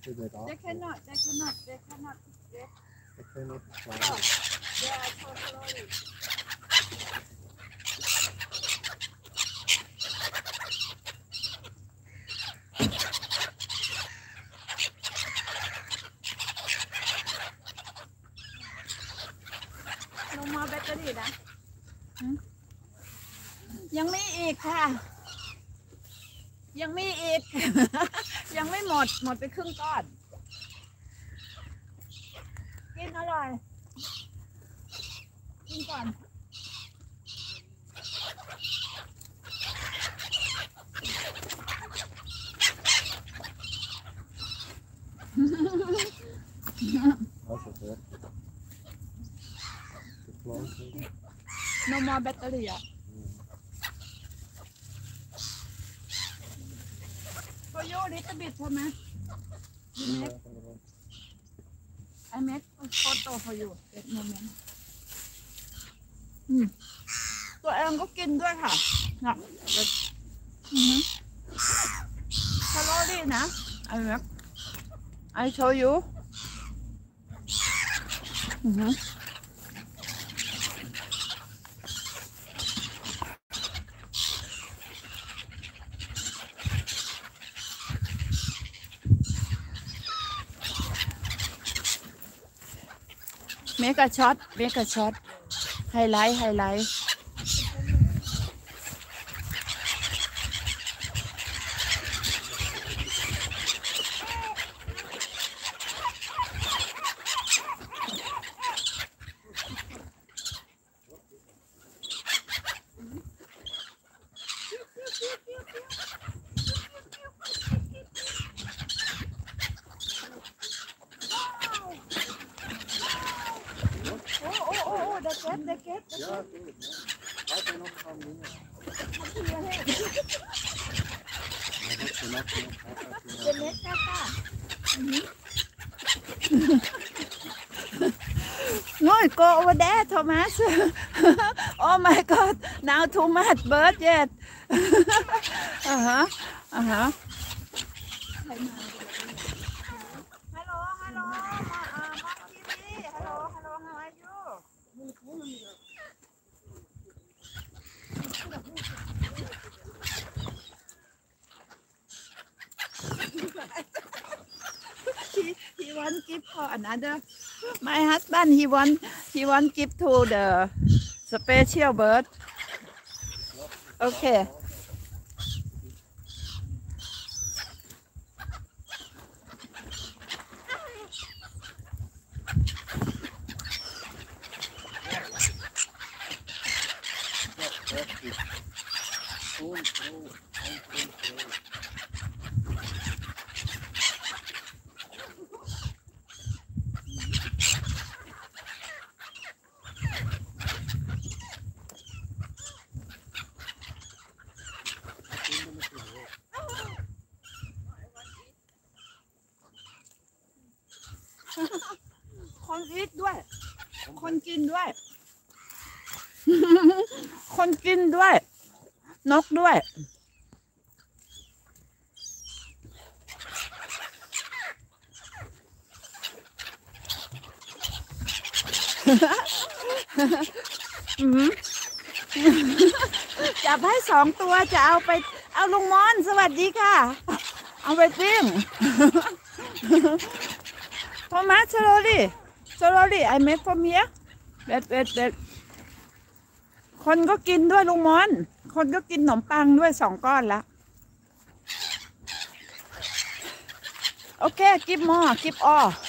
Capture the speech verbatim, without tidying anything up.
They cannot, they cannot, they cannot get. They cannot fly. They are so slowly. ลงมาแบตเตอรี่นะยังไม่อีกค่ะยังไม่อีก ยังไม่หมดหมดไปครึ่งก้อนกินอร่อยกินก่อนโนมอแบตเตอรี่อ่ะFor you a little bit for me. You make, I make a photo for you at moment. อืมตัวเองก็กินด้วยค่ะนะอือชาโลลี่นะ I make I show you อือเมกะช็อตเมกะช็อตไฮไลท์ไฮไลท์เด็กเก็ตเด็กเก็ต Ja, goed. Laat er nog van doen. เป็นเม็ดค่ะค่ะน้อย go over there Thomas oh my god now too much bird yet อ่าฮะอ่าฮะ Hello hello มาอ่ามาทีวี Hello hello how are you he he want give for another my husband he want he want give to the special bird okayคนอีทด้วยคนกินด้วย คนกินด้วยนกด้วยจับให้สองตัวจะเอาไปเอาลุงมอนสวัสดีค่ะเอาไปปิ้งพอมาสโลลี่สโลลี่ไอเมคฟอร์เมียเบ็ดเบ็ดเบ็ดคนก็กินด้วยลุงมอนคนก็กินขนมปังด้วยสองก้อนละโอเคกิฟมอกิฟออ